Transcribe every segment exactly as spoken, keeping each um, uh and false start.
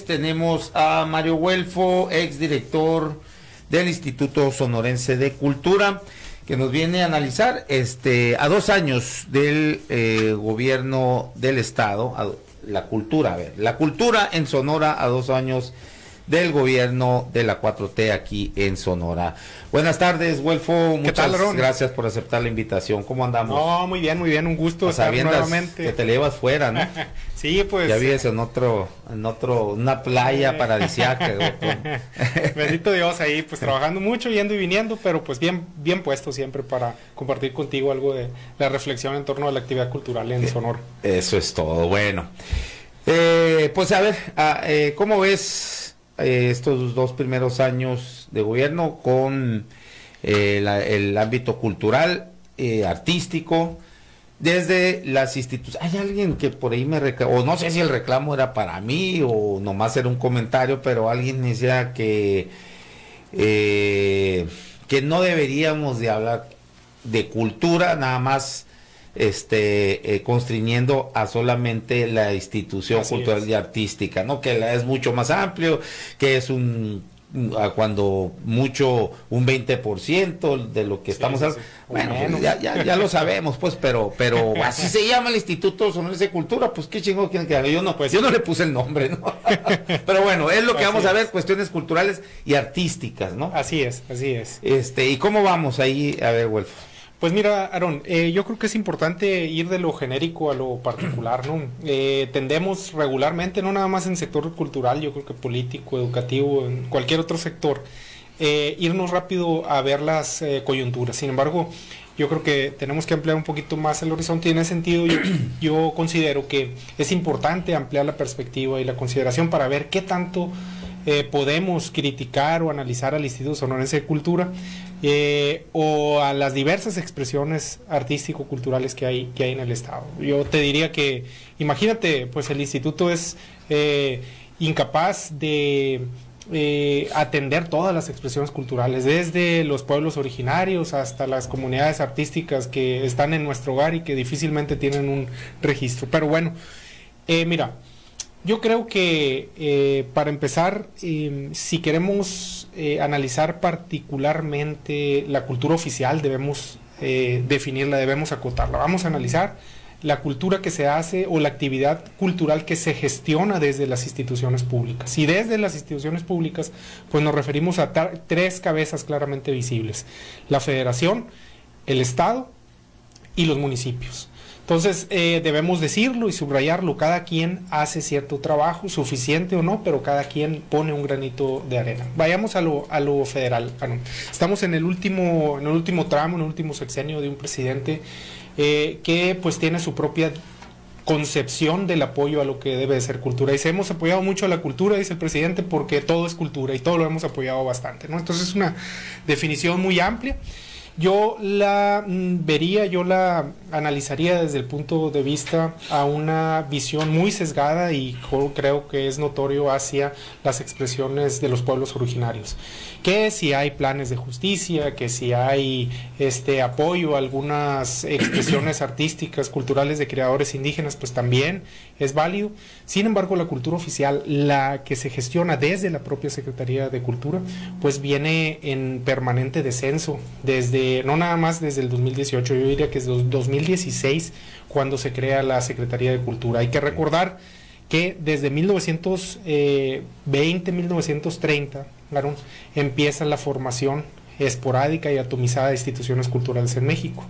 tenemos a Mario Huelfo, exdirector del Instituto Sonorense de Cultura, que nos viene a analizar este a dos años del eh, gobierno del estado, a, la cultura, a ver, la cultura en Sonora a dos años del gobierno de la cuatro T aquí en Sonora. Buenas tardes, Huelfo, muchas tal, Aaron? gracias por aceptar la invitación. ¿Cómo andamos? No, muy bien, muy bien, un gusto estar nuevamente. Que te le llevas fuera, ¿no? Sí, pues. Ya vives en otro, en otro, una playa paradisíaca. Bendito Dios, ahí pues trabajando mucho, yendo y viniendo, pero pues bien, bien puesto siempre para compartir contigo algo de la reflexión en torno a la actividad cultural en Sonora. Eso es todo, bueno. Eh, pues a ver, a, eh, ¿cómo ves eh, estos dos primeros años de gobierno con eh, la, el ámbito cultural, eh, artístico, desde las instituciones? Hay alguien que por ahí me reclamó, o no sé si el reclamo era para mí o nomás era un comentario, pero alguien me decía que eh, que no deberíamos de hablar de cultura nada más este eh, constriñendo a solamente la institución Así cultural es. y artística, ¿no? Que la, es mucho más amplio, que es un a cuando mucho un veinte por ciento de lo que Sí, estamos sí, hablando. sí. Bueno, Menos. pues ya, ya, ya lo sabemos, pues, pero pero así se llama el Instituto Sonorense de Cultura, pues qué chingo quieren que haga. Yo no, Pues yo sí. no le puse el nombre, ¿no? Pero bueno, es lo que Así vamos a ver, es. cuestiones culturales y artísticas, ¿no? Así es, así es. Este, ¿y cómo vamos ahí? A ver, Wolf. Pues mira, Aarón, eh, yo creo que es importante ir de lo genérico a lo particular, ¿no? Eh, tendemos regularmente, no nada más en sector cultural, yo creo que político, educativo, en cualquier otro sector, eh, irnos rápido a ver las eh, coyunturas. Sin embargo, yo creo que tenemos que ampliar un poquito más el horizonte y en ese sentido yo, yo considero que es importante ampliar la perspectiva y la consideración para ver qué tanto eh, podemos criticar o analizar al Instituto Sonorense de Cultura, Eh, o a las diversas expresiones artístico-culturales que hay, que hay en el estado. Yo te diría que, imagínate, pues el instituto es eh, incapaz de eh, atender todas las expresiones culturales, desde los pueblos originarios hasta las comunidades artísticas que están en nuestro hogar y que difícilmente tienen un registro. Pero bueno, eh, mira, yo creo que eh, para empezar, eh, si queremos eh, analizar particularmente la cultura oficial, debemos eh, definirla, debemos acotarla. Vamos a analizar la cultura que se hace o la actividad cultural que se gestiona desde las instituciones públicas. Y desde las instituciones públicas, pues nos referimos a tres cabezas claramente visibles: la federación, el estado y los municipios. Entonces, eh, debemos decirlo y subrayarlo, cada quien hace cierto trabajo, suficiente o no, pero cada quien pone un granito de arena. Vayamos a lo, a lo federal. Ah, no. Estamos en el último, en el último tramo, en el último sexenio de un presidente eh, que pues tiene su propia concepción del apoyo a lo que debe de ser cultura. Y se hemos apoyado mucho a la cultura, dice el presidente, porque todo es cultura y todo lo hemos apoyado bastante, ¿no? Entonces es una definición muy amplia. Yo la mm, vería, yo la analizaría desde el punto de vista a una visión muy sesgada y creo que es notorio hacia las expresiones de los pueblos originarios. Que si hay planes de justicia, que si hay este apoyo a algunas expresiones artísticas, culturales de creadores indígenas, pues también es válido. Sin embargo, la cultura oficial, la que se gestiona desde la propia Secretaría de Cultura, pues viene en permanente descenso desde, no nada más desde el dos mil dieciocho, yo diría que es dos mil dieciséis cuando se crea la Secretaría de Cultura. Hay que recordar que desde mil novecientos veinte, mil novecientos treinta, Aaron, empieza la formación esporádica y atomizada de instituciones culturales en México.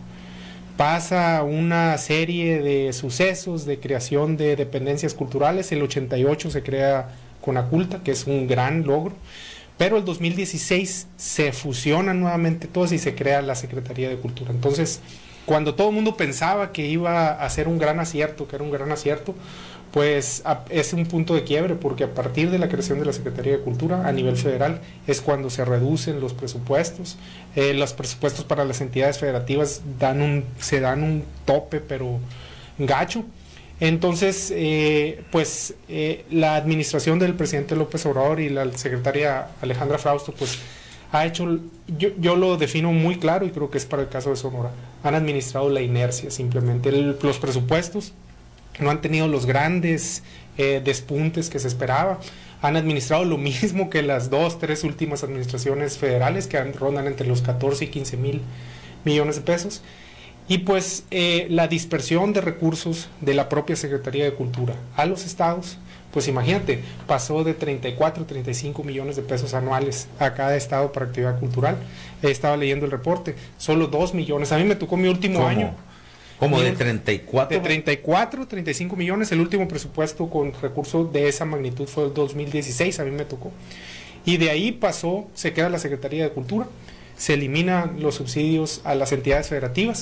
Pasa una serie de sucesos de creación de dependencias culturales. El ochenta y ocho se crea Conaculta, que es un gran logro, pero el dos mil dieciséis se fusionan nuevamente todas y se crea la Secretaría de Cultura. Entonces, cuando todo el mundo pensaba que iba a ser un gran acierto, que era un gran acierto, pues a, es un punto de quiebre, porque a partir de la creación de la Secretaría de Cultura a nivel federal es cuando se reducen los presupuestos. Eh, los presupuestos para las entidades federativas dan un, se dan un tope, pero gacho. Entonces, eh, pues eh, la administración del presidente López Obrador y la secretaria Alejandra Frausto, pues ha hecho, yo, yo lo defino muy claro y creo que es para el caso de Sonora, han administrado la inercia simplemente. El, los presupuestos no han tenido los grandes eh, despuntes que se esperaba. han administrado lo mismo que las dos, tres últimas administraciones federales, que han, rondan entre los catorce y quince mil millones de pesos. Y pues eh, la dispersión de recursos de la propia Secretaría de Cultura a los estados, pues imagínate, pasó de treinta y cuatro, treinta y cinco millones de pesos anuales a cada estado para actividad cultural. Eh, estaba leyendo el reporte, solo dos millones. A mí me tocó mi último ¿Cómo? año. ¿Cómo mi, de treinta y cuatro? De treinta y cuatro, treinta y cinco millones. El último presupuesto con recursos de esa magnitud fue el dos mil dieciséis, a mí me tocó. Y de ahí pasó, se queda la Secretaría de Cultura, se eliminan los subsidios a las entidades federativas.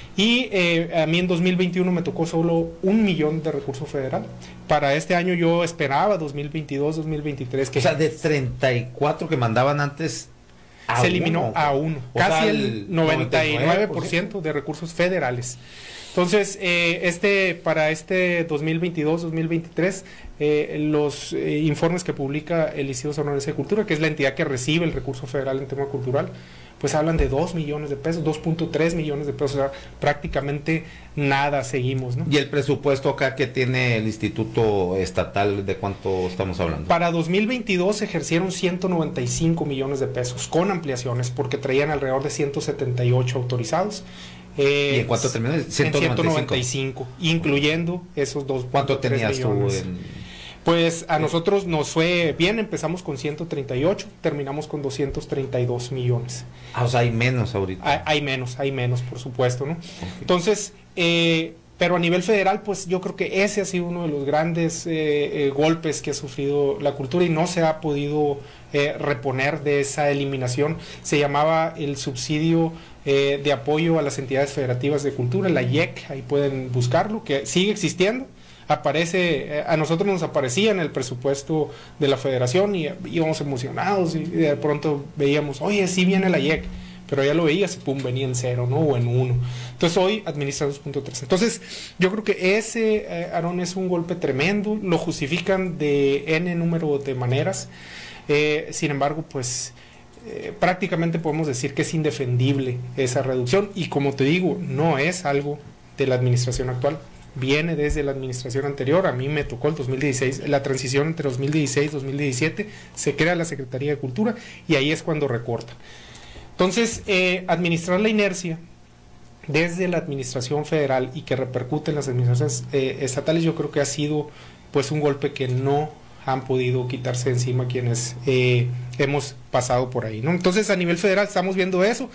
Y eh, a mí en dos mil veintiuno me tocó solo un millón de recurso federal. Para este año yo esperaba dos mil veintidós, dos mil veintitrés que... O sea, de treinta y cuatro que mandaban antes... A se eliminó uno, a uno. Casi el noventa y nueve por ciento de recursos federales. Entonces, eh, este para este dos mil veintidós, dos mil veintitrés, eh, los eh, informes que publica el Instituto Sonorense de Cultura, que es la entidad que recibe el recurso federal en tema cultural, pues hablan de dos millones de pesos, dos punto tres millones de pesos, o sea, prácticamente nada seguimos, ¿no? ¿Y el presupuesto acá que tiene el Instituto Estatal, de cuánto estamos hablando? Para dos mil veintidós se ejercieron ciento noventa y cinco millones de pesos, con ampliaciones, porque traían alrededor de ciento setenta y ocho autorizados. Eh, ¿Y en cuánto terminó? ciento noventa y cinco, incluyendo esos dos. ¿Cuánto tenías tú en...? Pues a nosotros nos fue bien, empezamos con ciento treinta y ocho, terminamos con doscientos treinta y dos millones. Ah, o sea, hay menos ahorita. Hay, hay menos, hay menos, por supuesto, ¿no? Okay. Entonces, eh, pero a nivel federal, pues yo creo que ese ha sido uno de los grandes eh, eh, golpes que ha sufrido la cultura y no se ha podido eh, reponer de esa eliminación. Se llamaba el subsidio eh, de apoyo a las entidades federativas de cultura, la I E C, ahí pueden buscarlo, que sigue existiendo. Aparece, a nosotros nos aparecía en el presupuesto de la federación y íbamos emocionados y de pronto veíamos, oye, sí viene la I E C, pero ya lo veías y pum, venía en cero, ¿no? O en uno. Entonces hoy administra dos punto tres. Entonces yo creo que ese, eh, Aarón, es un golpe tremendo, lo justifican de N número de maneras, eh, sin embargo, pues eh, prácticamente podemos decir que es indefendible esa reducción y como te digo, no es algo de la administración actual. Viene desde la administración anterior, a mí me tocó el dos mil dieciséis, la transición entre dos mil dieciséis y dos mil diecisiete, se crea la Secretaría de Cultura y ahí es cuando recortan. Entonces, eh, administrar la inercia desde la administración federal y que repercute en las administraciones eh, estatales, yo creo que ha sido pues un golpe que no han podido quitarse de encima quienes eh, hemos pasado por ahí, ¿no? Entonces, a nivel federal estamos viendo eso.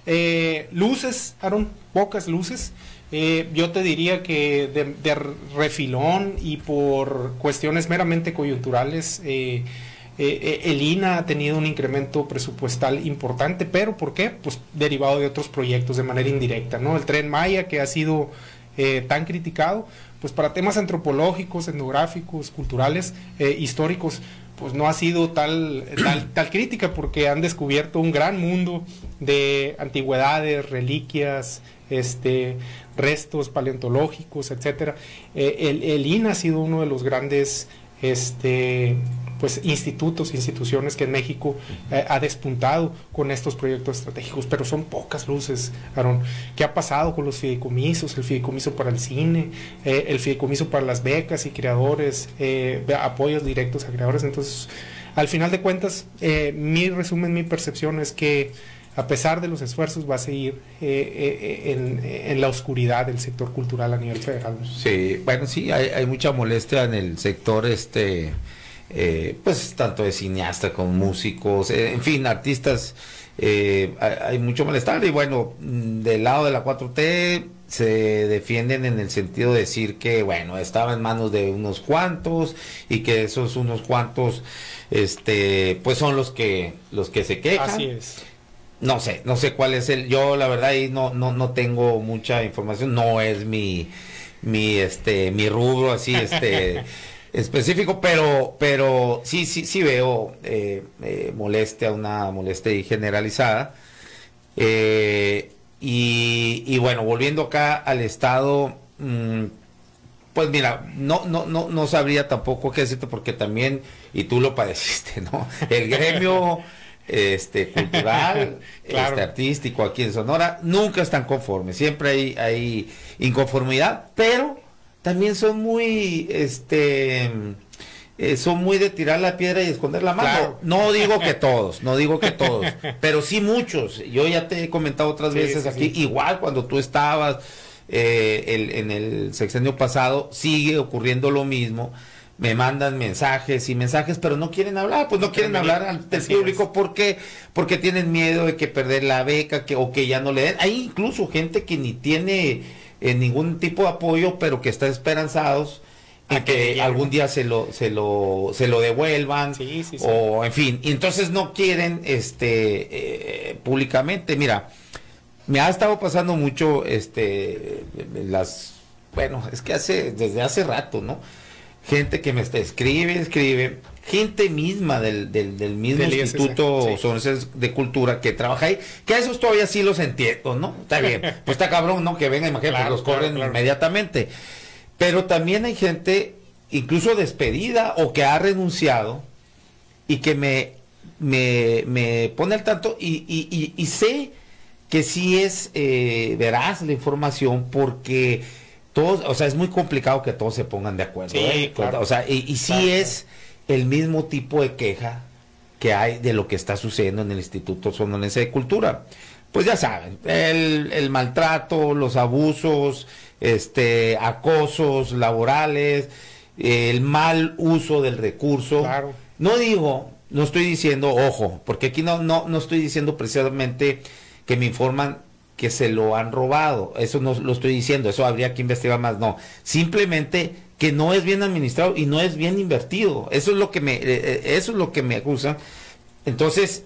Eh, luces, Aarón, pocas luces. Eh, yo te diría que de, de refilón y por cuestiones meramente coyunturales, eh, eh, el I N A ha tenido un incremento presupuestal importante, pero ¿por qué? Pues derivado de otros proyectos de manera indirecta, ¿no? El Tren Maya, que ha sido eh, tan criticado, pues para temas antropológicos, etnográficos, culturales, eh, históricos, pues no ha sido tal, tal, tal crítica, porque han descubierto un gran mundo de antigüedades, reliquias, este, restos paleontológicos, etcétera. Eh, el, el I N A ha sido uno de los grandes este, pues, institutos, instituciones que en México eh, ha despuntado con estos proyectos estratégicos, pero son pocas luces, Aarón. ¿Qué ha pasado con los fideicomisos? El fideicomiso para el cine, eh, el fideicomiso para las becas y creadores, eh, apoyos directos a creadores. Entonces, al final de cuentas, eh, mi resumen, mi percepción es que a pesar de los esfuerzos va a seguir eh, eh, en, en la oscuridad del sector cultural a nivel federal. Sí, bueno, sí, hay, hay mucha molestia en el sector, este, eh, pues tanto de cineastas como músicos, eh, en fin, artistas, eh, hay, hay mucho malestar y bueno, del lado de la cuatro T se defienden en el sentido de decir que, bueno, estaba en manos de unos cuantos y que esos unos cuantos, este, pues son los que, los que se quejan. Así es. No sé, no sé cuál es el, yo la verdad ahí no, no, no tengo mucha información, no es mi, mi, este, mi rubro así, este, específico, pero, pero sí, sí, sí veo eh, eh, molestia, una molestia generalizada, eh, y, y bueno, volviendo acá al estado, mmm, pues mira, no, no, no, no sabría tampoco qué decirte porque también, y tú lo padeciste, ¿no? El gremio este cultural, claro, este artístico aquí en Sonora, nunca están conformes, siempre hay, hay inconformidad, pero también son muy este eh, son muy de tirar la piedra y esconder la mano. Claro. No digo que todos, no digo que todos, pero sí muchos. Yo ya te he comentado otras Sí, veces sí, aquí, sí. igual cuando tú estabas eh, el, en el sexenio pasado, sigue ocurriendo lo mismo. Me mandan mensajes y mensajes, pero no quieren hablar, pues no, no quieren hablar al del público porque porque tienen miedo de que perder la beca, que o que ya no le den. Hay incluso gente que ni tiene eh, ningún tipo de apoyo, pero que está esperanzados en que que algún día se lo se lo se lo devuelvan, sí, sí, sí. o en fin, y entonces no quieren este eh, públicamente. Mira, me ha estado pasando mucho este las bueno, es que hace desde hace rato, ¿no? Gente que me está, escribe, escribe, gente misma del, del, del mismo del Instituto sí. de Cultura que trabaja ahí, que a esos todavía sí los entiendo, ¿no? Está bien, pues está cabrón, ¿no? Que venga, imagínate, claro, pues los corren claro, claro. inmediatamente. Pero también hay gente, incluso despedida o que ha renunciado y que me, me, me pone al tanto y, y, y, y sé que sí es eh, veraz la información porque todos, o sea, es muy complicado que todos se pongan de acuerdo. Sí, ¿eh? claro. O sea, y, y sí claro, es claro. el mismo tipo de queja que hay de lo que está sucediendo en el Instituto Sonorense de Cultura. Pues ya saben, el, el maltrato, los abusos, este, acosos laborales, el mal uso del recurso. Claro. No digo, no estoy diciendo, ojo, porque aquí no, no, no estoy diciendo precisamente que me informan que se lo han robado, eso no lo estoy diciendo, eso habría que investigar más, no, simplemente que no es bien administrado y no es bien invertido, eso es lo que me, eh, eso es lo que me acusan. Entonces,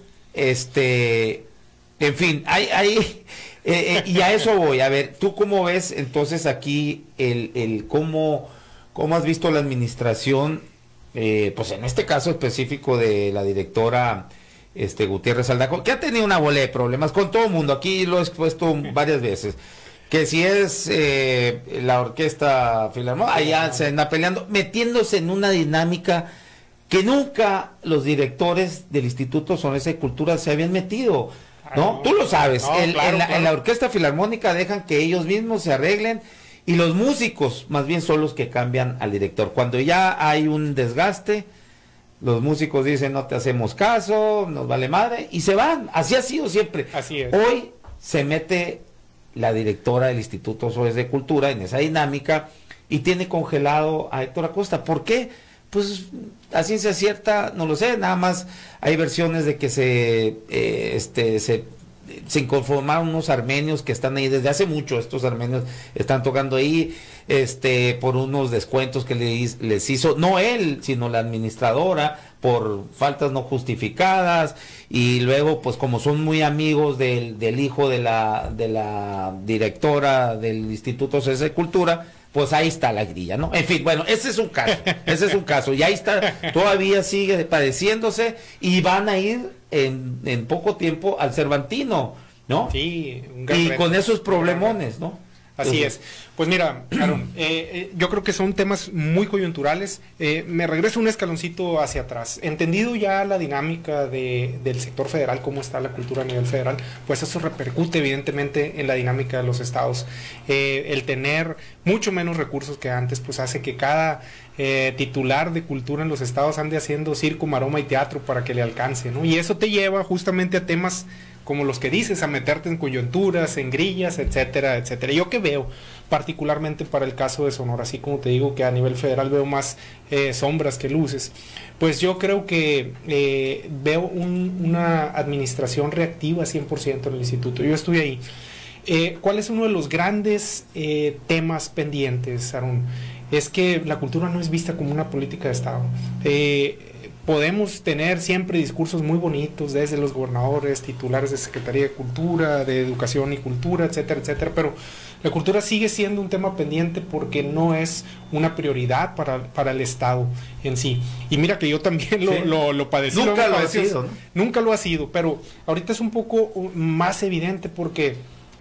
este, en fin, hay, hay, eh, eh, y a eso voy, a ver, ¿tú cómo ves entonces aquí el, el cómo, cómo has visto la administración, eh, pues en este caso específico de la directora Este Gutiérrez Aldaco, que ha tenido una bola de problemas con todo el mundo, aquí lo he expuesto varias veces, que si es eh, la orquesta filarmónica, allá se anda peleando, metiéndose en una dinámica que nunca los directores del Instituto Sonorense de Cultura se habían metido, ¿no? no, Tú lo sabes, no, el, claro, en, la, claro. en la orquesta filarmónica dejan que ellos mismos se arreglen y los músicos más bien son los que cambian al director. Cuando ya hay un desgaste, los músicos dicen no te hacemos caso, nos vale madre, y se van. Así ha sido siempre. Así es. Hoy se mete la directora del Instituto Sonorense de Cultura en esa dinámica y tiene congelado a Héctor Acosta. ¿Por qué? Pues a ciencia cierta, no lo sé, nada más hay versiones de que se, eh, este, se, se inconformaron unos armenios que están ahí desde hace mucho, estos armenios están tocando ahí, este, por unos descuentos que les, les hizo, no él, sino la administradora, por faltas no justificadas, y luego, pues como son muy amigos del, del hijo de la, de la directora del Instituto Sonorense de Cultura, pues ahí está la grilla, ¿no? En fin, bueno, ese es un caso, ese es un caso, y ahí está, todavía sigue padeciéndose, y van a ir en, en poco tiempo al Cervantino, ¿no? Sí, un gran y reto. con esos problemones, ¿no? Así es. Pues mira, Aaron, eh, eh, yo creo que son temas muy coyunturales. Eh, me regreso un escaloncito hacia atrás. Entendido ya la dinámica de, del sector federal, cómo está la cultura a nivel federal, pues eso repercute evidentemente en la dinámica de los estados. Eh, el tener mucho menos recursos que antes, pues hace que cada eh, titular de cultura en los estados ande haciendo circo, maroma y teatro para que le alcance, ¿no? Y eso te lleva justamente a temas como los que dices, a meterte en coyunturas, en grillas, etcétera, etcétera. Yo que veo, particularmente para el caso de Sonora, así como te digo que a nivel federal veo más eh, sombras que luces, pues yo creo que eh, veo un, una administración reactiva cien por ciento en el instituto. Yo estuve ahí. Eh, ¿Cuál es uno de los grandes eh, temas pendientes, Aaron? Es que la cultura no es vista como una política de Estado. Eh, Podemos tener siempre discursos muy bonitos desde los gobernadores, titulares de Secretaría de Cultura, de Educación y Cultura, etcétera, etcétera, pero la cultura sigue siendo un tema pendiente porque no es una prioridad para, para el Estado en sí. Y mira que yo también lo, sí. lo, lo padecí. Nunca lo, lo ha sido, ¿no? Nunca lo ha sido, pero ahorita es un poco más evidente porque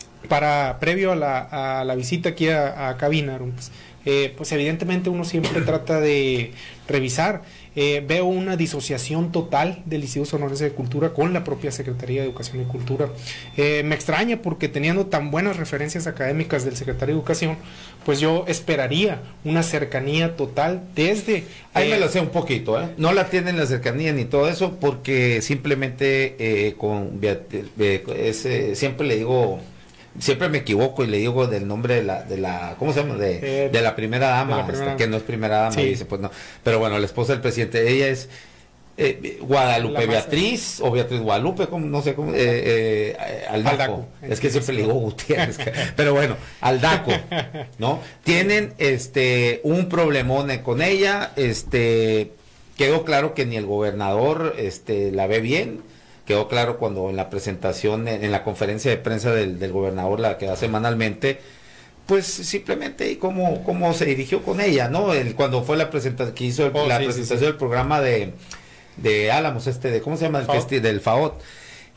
para previo a la, a la visita aquí a, a cabina, pues, eh, pues evidentemente uno siempre trata de revisar Eh, veo una disociación total del Instituto Sonorense de Cultura con la propia Secretaría de Educación y Cultura. Eh, me extraña porque teniendo tan buenas referencias académicas del Secretario de Educación, pues yo esperaría una cercanía total desde... Ahí eh, me lo sé un poquito, ¿eh? No la tienen la cercanía ni todo eso porque simplemente eh, con Beat- eh, es, eh, siempre le digo... Siempre me equivoco y le digo del nombre de la, de la ¿cómo se llama? De, Eh, de la primera dama, de la primera- este, que no es primera dama, Sí. y dice, pues no. Pero bueno, la esposa del presidente, ella es eh, Guadalupe La más- Beatriz, o Beatriz Guadalupe, como, no sé cómo, eh, eh, Aldaco. Aldaco. Es que siempre le digo Gutiérrez, pero bueno, Aldaco, ¿no? Tienen este un problemón con ella, este, quedó claro que ni el gobernador este la ve bien. Quedó claro cuando en la presentación, en, en la conferencia de prensa del, del gobernador, la que da semanalmente, pues simplemente cómo, cómo se dirigió con ella, ¿no? El, cuando fue la presentación, que hizo el- Oh, la sí, presentación sí, sí. del programa de, de Álamos, este, de, ¿cómo se llama? El F A O. festi- del F A O T.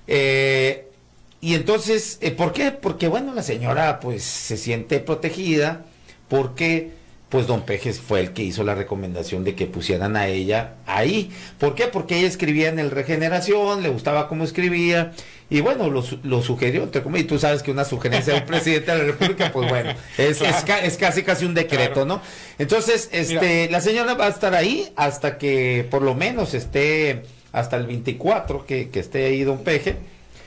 Eh, y entonces, eh, ¿por qué? Porque, bueno, la señora, pues, se siente protegida, porque pues don Pejes fue el que hizo la recomendación de que pusieran a ella ahí. ¿Por qué? Porque ella escribía en el Regeneración, le gustaba cómo escribía, y bueno, lo, su- lo sugirió, entre comillas, y tú sabes que una sugerencia de un presidente de la República, pues bueno, es, Claro. es, ca- es casi casi un decreto, Claro. ¿no? Entonces, este, Mira. la señora va a estar ahí hasta que por lo menos esté, hasta el veinticuatro, que, que esté ahí don Peje,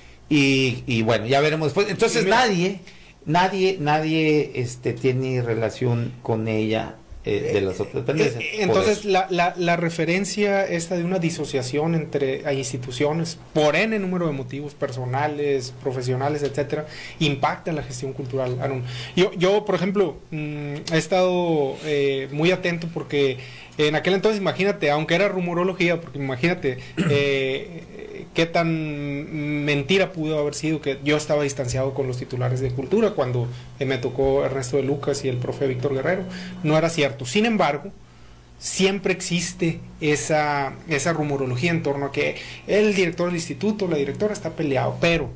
y, y bueno, ya veremos después. Entonces Mira. nadie... Nadie, nadie este, tiene relación con ella eh, de las otras dependencias. Eh, Entonces, la, la, la referencia esta de una disociación entre a instituciones, por N número de motivos personales, profesionales, etcétera, impacta en la gestión cultural, Aaron. Yo, yo por ejemplo, mm, he estado eh, muy atento porque en aquel entonces, imagínate, aunque era rumorología, porque imagínate eh, qué tan mentira pudo haber sido que yo estaba distanciado con los titulares de cultura cuando eh, me tocó Ernesto de Lucas y el profe Víctor Guerrero. No era cierto. Sin embargo, siempre existe esa, esa rumorología en torno a que el director del instituto, la directora está peleado, pero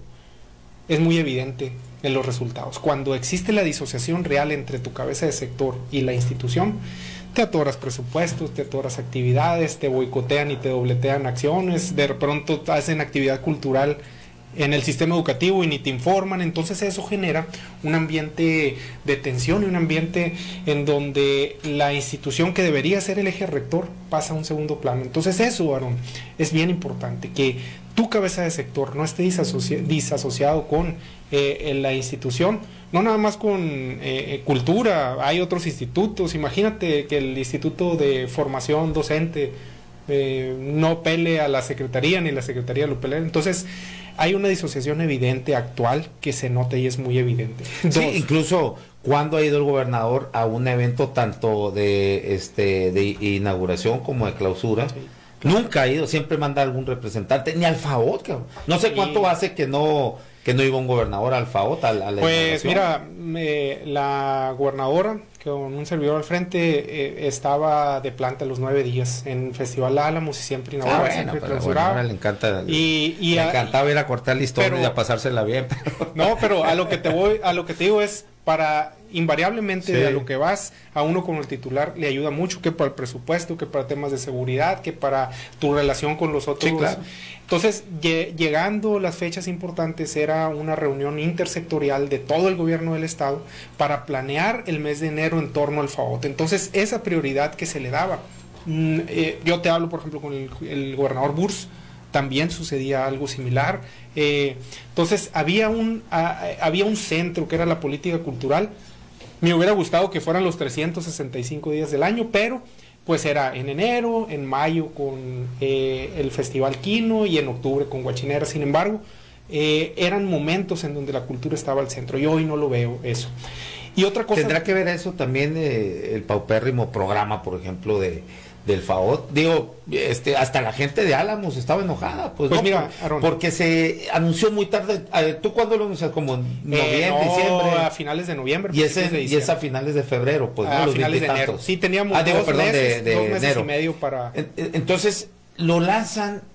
es muy evidente en los resultados. Cuando existe la disociación real entre tu cabeza de sector y la institución, te atoras presupuestos, te atoras actividades, te boicotean y te dobletean acciones, de pronto hacen actividad cultural en el sistema educativo y ni te informan, entonces eso genera un ambiente de tensión y un ambiente en donde la institución que debería ser el eje rector pasa a un segundo plano. Entonces eso, Aaron, es bien importante, que tu cabeza de sector no esté disasoci disasociado con eh, la institución, no nada más con eh, cultura, hay otros institutos, imagínate que el Instituto de Formación Docente eh, no pele a la Secretaría, ni la Secretaría lo pelea, entonces hay una disociación evidente actual que se nota y es muy evidente. Sí, Dos, incluso cuando ha ido el gobernador a un evento tanto de este de inauguración como de clausura, Sí. nunca ha ido, siempre manda algún representante, ni al F A O T, cabrón. No sé Y- cuánto hace que no que no iba un gobernador al F A O T a, la- a la Pues inauguración. mira, me- la gobernadora con un servidor al frente eh, estaba de planta los nueve días en Festival Álamos y siempre Ah, inauguraba, bueno, siempre pero clausuraba. bueno, ahora le encanta, Y, y le a- encantaba ir a cortar listón pero- y a pasársela bien. pero- No, pero a lo que te voy, a lo que te digo es para invariablemente Sí. a lo que vas, a uno como el titular le ayuda mucho, que para el presupuesto, que para temas de seguridad, que para tu relación con los otros. Sí, claro. Entonces, lle- llegando las fechas importantes, era una reunión intersectorial de todo el gobierno del estado para planear el mes de enero en torno al F A O T. Entonces, esa prioridad que se le daba. Mm, eh, yo te hablo, por ejemplo, con el, el gobernador Burs, también sucedía algo similar. Eh, entonces, había un, a- a- había un centro que era la política cultural. Me hubiera gustado que fueran los trescientos sesenta y cinco días del año, pero pues era en enero, en mayo con eh, el Festival Quino y en octubre con Guachinera. Sin embargo, eh, eran momentos en donde la cultura estaba al centro. Yo hoy no lo veo eso. Y otra cosa... Tendrá que ver eso también eh, el paupérrimo programa, por ejemplo, de del F A O T. Digo, este, hasta la gente de Álamos estaba enojada, pues, Pues ¿no? mira, Por- Aarón. porque se anunció muy tarde. A ver, ¿tú cuándo lo anuncias? Como en noviembre, eh, no, diciembre. a finales de noviembre. Y es, principios de en- y es diciembre. a finales de febrero, pues, ¿no? a Los finales de veintitantos. enero. Sí, teníamos Ah, digo, dos, perdón, de- meses, de dos meses enero. y medio para... En- en- Entonces, lo lanzan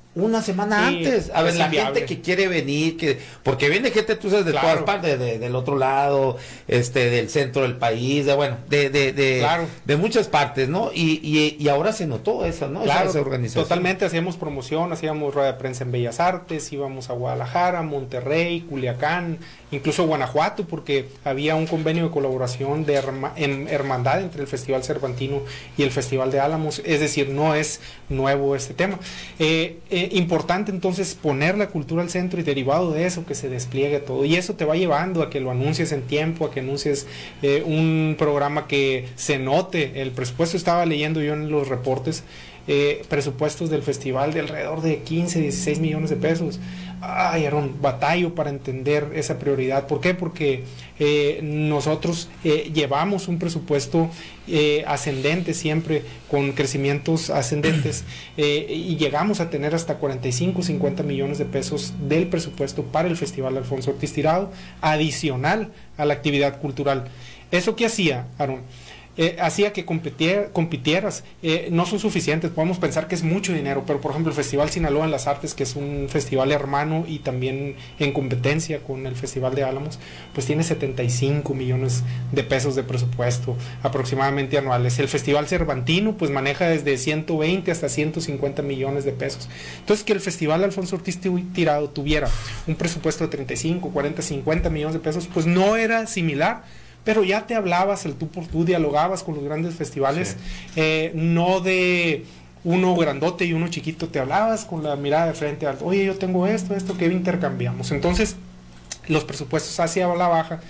una semana Sí, antes. A ver, es la inviable. gente que quiere venir, que porque viene gente, tú sabes, de Claro. todas partes, de, del otro lado, este, del centro del país, de bueno, de, de, de, Claro. de muchas partes, ¿no? Y, y, y ahora se notó esa, ¿no? Esa- Claro, esa organización. totalmente, hacíamos promoción, hacíamos rueda de prensa en Bellas Artes, íbamos a Guadalajara, Monterrey, Culiacán, incluso Guanajuato, porque había un convenio de colaboración de herma- en hermandad entre el Festival Cervantino y el Festival de Álamos, es decir, no es nuevo este tema. Eh, eh, importante entonces poner la cultura al centro y derivado de eso que se despliegue todo, y eso te va llevando a que lo anuncies en tiempo, a que anuncies eh, un programa que se note. El presupuesto, estaba leyendo yo en los reportes, eh, presupuestos del festival de alrededor de quince, dieciséis millones de pesos. Ay, Aaron, batallo para entender esa prioridad. ¿Por qué? Porque eh, nosotros eh, llevamos un presupuesto eh, ascendente siempre, con crecimientos ascendentes, eh, y llegamos a tener hasta cuarenta y cinco, cincuenta millones de pesos del presupuesto para el Festival Alfonso Ortiz Tirado, adicional a la actividad cultural. ¿Eso qué hacía, Aaron? Eh, hacía que competier, compitieras, eh, no son suficientes, podemos pensar que es mucho dinero, pero por ejemplo el Festival Sinaloa en las Artes, que es un festival hermano y también en competencia con el Festival de Álamos, pues tiene setenta y cinco millones de pesos de presupuesto aproximadamente anuales. El Festival Cervantino pues maneja desde ciento veinte hasta ciento cincuenta millones de pesos. Entonces, que el Festival Alfonso Ortiz Tirado tuviera un presupuesto de treinta y cinco, cuarenta, cincuenta millones de pesos, pues no era similar, pero ya te hablabas el tú por tú, dialogabas con los grandes festivales, sí. eh, no de uno grandote y uno chiquito, te hablabas con la mirada de frente al, oye, yo tengo esto, esto, que intercambiamos. Entonces, los presupuestos hacia la baja,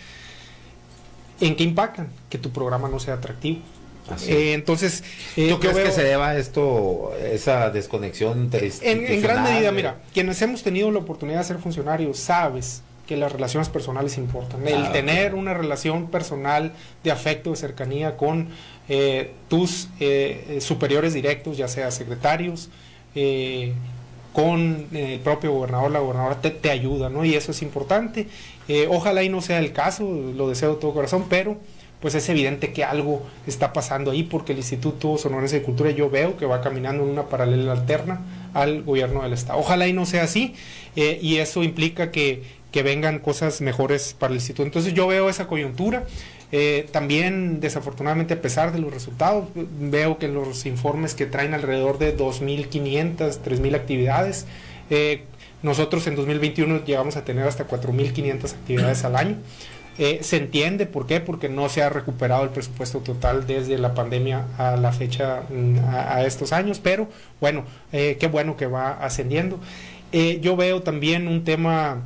¿en qué impactan? Que tu programa no sea atractivo. Así. Eh, entonces, eh, ¿tú crees veo, que se deba a esto, esa desconexión en, en gran medida, mira, quienes hemos tenido la oportunidad de ser funcionarios, sabes que las relaciones personales importan. El ah, tener okay. una relación personal de afecto, de cercanía con eh, tus eh, superiores directos, ya sea secretarios, eh, con eh, el propio gobernador, la gobernadora, te, te ayuda, ¿no? Y eso es importante. Eh, ojalá y no sea el caso, lo deseo de todo corazón, pero pues es evidente que algo está pasando ahí, porque el Instituto Sonorense de Cultura yo veo que va caminando en una paralela alterna al gobierno del estado. Ojalá y no sea así, eh, y eso implica que que vengan cosas mejores para el instituto. Entonces yo veo esa coyuntura, eh, también desafortunadamente a pesar de los resultados, veo que los informes que traen alrededor de dos mil quinientas, tres mil actividades, eh, nosotros en dos mil veintiuno llegamos a tener hasta cuatro mil quinientas actividades al año. Eh, se entiende por qué, porque no se ha recuperado el presupuesto total desde la pandemia a la fecha, a, a estos años, pero bueno, eh, qué bueno que va ascendiendo. Eh, yo veo también un tema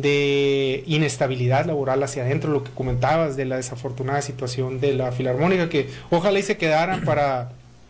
de inestabilidad laboral hacia adentro, lo que comentabas de la desafortunada situación de la Filarmónica, que ojalá y se quedaran para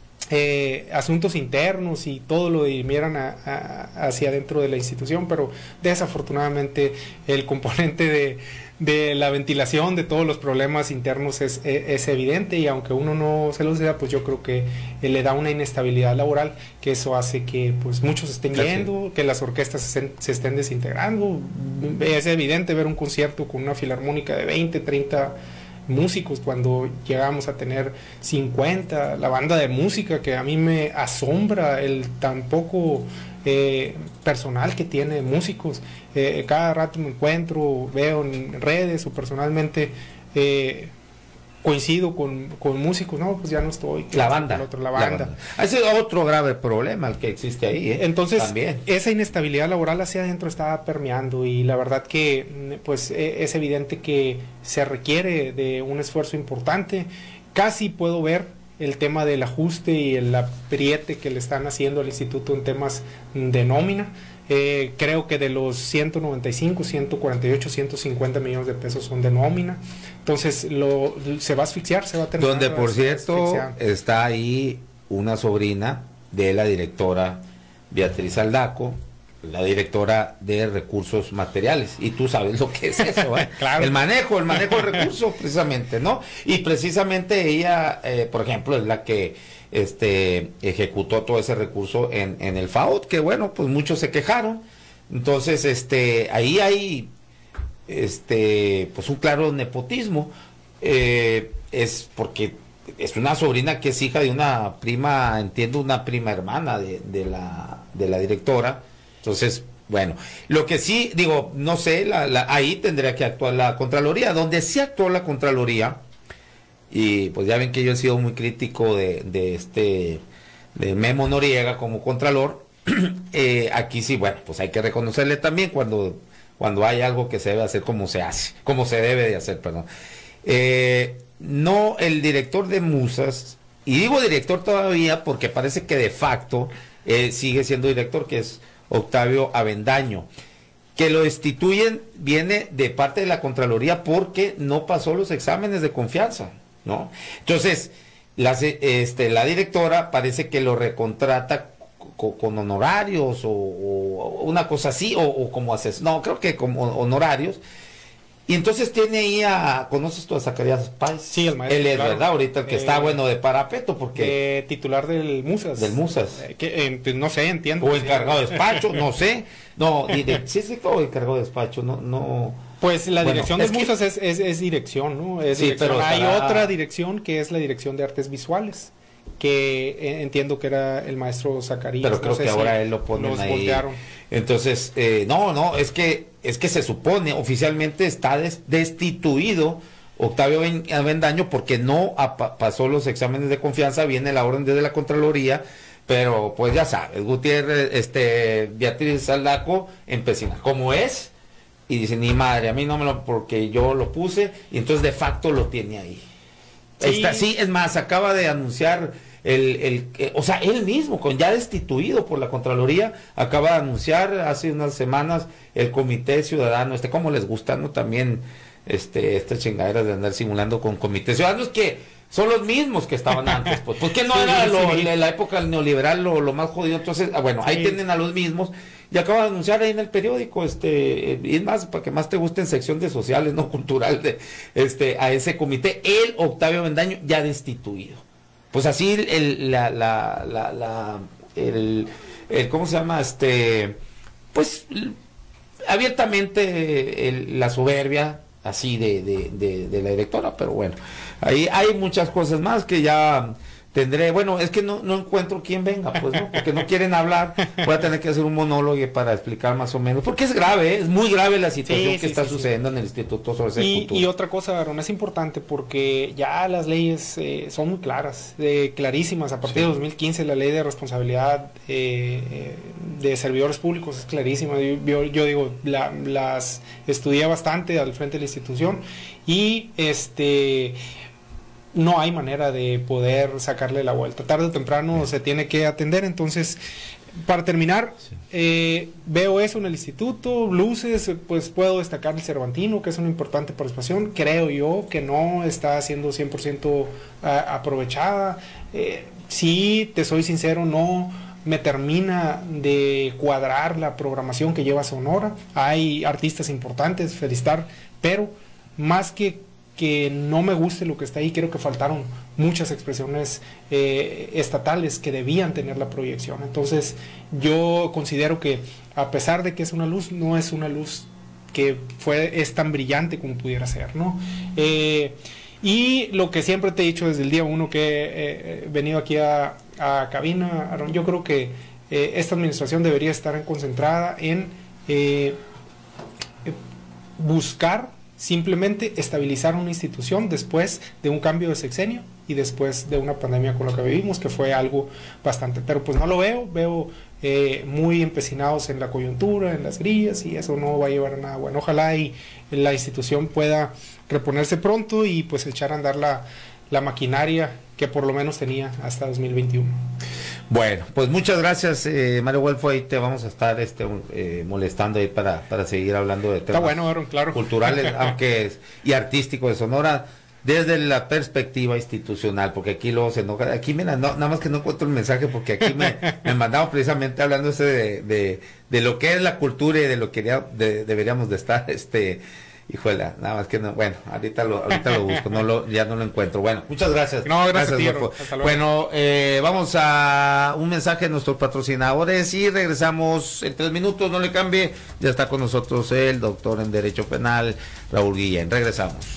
eh, asuntos internos y todo lo dirimieran a, a, hacia adentro de la institución, pero desafortunadamente el componente de, de la ventilación de todos los problemas internos es, es, es evidente, y aunque uno no se lo sea, pues yo creo que eh, le da una inestabilidad laboral, que eso hace que pues muchos estén yendo, que las orquestas se, se estén desintegrando. Es evidente ver un concierto con una filarmónica de veinte, treinta músicos cuando llegamos a tener cincuenta, la banda de música, que a mí me asombra el tan poco eh, personal que tiene músicos. Eh, cada rato me encuentro, veo en redes o personalmente, eh, coincido con, con músicos, no, pues ya no estoy. La banda. El otro, la banda. La banda. Ese es otro grave problema el que existe ahí. ¿eh? Entonces, también. Esa inestabilidad laboral hacia adentro está permeando, y la verdad que pues es evidente que se requiere de un esfuerzo importante. Casi puedo ver el tema del ajuste y el apriete que le están haciendo al instituto en temas de nómina. Eh, creo que de los ciento noventa y cinco, ciento cuarenta y ocho, ciento cincuenta millones de pesos son de nómina. Entonces lo, se va a asfixiar, se va a terminar. Donde, por cierto, está ahí una sobrina de la directora Beatriz Aldaco, la directora de recursos materiales, y tú sabes lo que es eso, ¿eh? Claro. el manejo, el manejo de recursos, precisamente, ¿no? Y precisamente ella, eh, por ejemplo, es la que este ejecutó todo ese recurso en, en el FAOT, que bueno, pues muchos se quejaron. Entonces, este, ahí hay este, pues un claro nepotismo, eh, es porque es una sobrina que es hija de una prima, entiendo, una prima hermana de, de la, de la directora. Entonces, bueno, lo que sí, digo, no sé, la, la, ahí tendría que actuar la Contraloría. Donde sí actuó la Contraloría, y pues ya ven que yo he sido muy crítico de, de este, de Memo Noriega como Contralor, eh, aquí sí, bueno, pues hay que reconocerle también cuando, cuando hay algo que se debe hacer como se hace, como se debe de hacer, perdón. Eh, no, el director de Musas, y digo director todavía porque parece que de facto eh, sigue siendo director, que es Octavio Avendaño, que lo destituyen, viene de parte de la Contraloría porque no pasó los exámenes de confianza, ¿no? Entonces, la, este, la directora parece que lo recontrata con, con honorarios o, o una cosa así, o, o como haces, no, creo que como honorarios. Y entonces tiene ahí a, ¿conoces tú a Zacarías Páez? Sí, el maestro. Él es, claro. ¿verdad? Ahorita el que eh, está bueno de parapeto, porque... Eh, titular del Musas. Del Musas. Eh, que, eh, no sé, entiendo. O encargado de despacho, no sé. No, sí, sí, todo encargado de despacho, no, no... Pues la bueno, dirección es del que... Musas es, es, es dirección, ¿no? Es sí, dirección. pero Hay estará... otra dirección que es la dirección de artes visuales, que eh, entiendo que era el maestro Zacarías. Pero creo no sé que si ahora él lo ponen los ahí. voltearon. Entonces, eh, no, no, es que es que se supone, oficialmente está des, destituido Octavio Avendaño porque no apa, pasó los exámenes de confianza, viene la orden desde la Contraloría, pero pues ya sabes, Gutiérrez, este, Beatriz Saldaco empecina, como es, y dice, ni madre, a mí no me lo, porque yo lo puse, y entonces de facto lo tiene ahí. Sí, Está, sí es más, acaba de anunciar el, el, eh, o sea, él mismo, con ya destituido por la Contraloría, acaba de anunciar hace unas semanas el Comité Ciudadano, este, cómo les gusta, ¿no? También, este, estas chingaderas de andar simulando con comités ciudadanos que son los mismos que estaban antes, pues, porque no sí, era sí, lo, sí. La, la época neoliberal lo, lo más jodido, entonces, ah, bueno, sí. Ahí tienen a los mismos, y acaba de anunciar ahí en el periódico, este, y es más, para que más te guste en sección de sociales, no cultural, de, este, a ese comité, el Octavio Avendaño ya destituido. Pues así el, la, la, la, la el, el, ¿cómo se llama? Este, pues abiertamente el, la soberbia así de, de, de, de la directora, pero bueno, ahí hay muchas cosas más que ya tendré, bueno, es que no, no encuentro quién venga, pues, ¿no? Porque no quieren hablar, voy a tener que hacer un monólogo para explicar más o menos, porque es grave, ¿eh? Es muy grave la situación sí, que sí, está sí, sucediendo sí. en el Instituto sobre y, Cultura. Y otra cosa, Aaron, es importante porque ya las leyes eh, son muy claras, eh, clarísimas, a partir sí. de dos mil quince la ley de responsabilidad eh, de servidores públicos es clarísima, yo, yo digo, la, las estudié bastante al frente de la institución y este... no hay manera de poder sacarle la vuelta. Tarde o temprano sí. se tiene que atender. Entonces, para terminar, sí. eh, veo eso en el instituto, luces, pues puedo destacar el Cervantino, que es una importante participación. Creo yo que no está siendo cien por ciento a, aprovechada. Eh, sí, te soy sincero, no me termina de cuadrar la programación que lleva Sonora. Hay artistas importantes, felicitar, pero más que que no me guste lo que está ahí, creo que faltaron muchas expresiones eh, estatales que debían tener la proyección. Entonces yo considero que a pesar de que es una luz, no es una luz que fue, es tan brillante como pudiera ser, ¿no? Eh, y lo que siempre te he dicho desde el día uno que he eh, venido aquí a, a cabina, Aaron, yo creo que eh, esta administración debería estar concentrada en eh, buscar simplemente estabilizar una institución después de un cambio de sexenio y después de una pandemia con la que vivimos, que fue algo bastante, pero pues no lo veo, veo eh, muy empecinados en la coyuntura, en las grillas, y eso no va a llevar a nada bueno. Ojalá y la institución pueda reponerse pronto y pues echar a andar la, la maquinaria que por lo menos tenía hasta dos mil veintiuno. Bueno, pues muchas gracias, eh, Mario Guelfo, ahí te vamos a estar este eh, molestando ahí para, para seguir hablando de temas Está bueno, Aaron, claro. culturales aunque es, y artísticos de Sonora, desde la perspectiva institucional, porque aquí luego se enoja, aquí mira, no, nada más que no encuentro el mensaje, porque aquí me, me mandaron precisamente hablando ese de, de, de lo que es la cultura y de lo que de, deberíamos de estar, este... Híjole, nada más que no, bueno, ahorita lo, ahorita lo busco, no lo, ya no lo encuentro. Bueno, muchas gracias. No, gracias, gracias tío, hasta luego. Bueno, eh, vamos a un mensaje de nuestros patrocinadores y regresamos en tres minutos, no le cambie, ya está con nosotros el doctor en Derecho Penal, Raúl Guillén. Regresamos.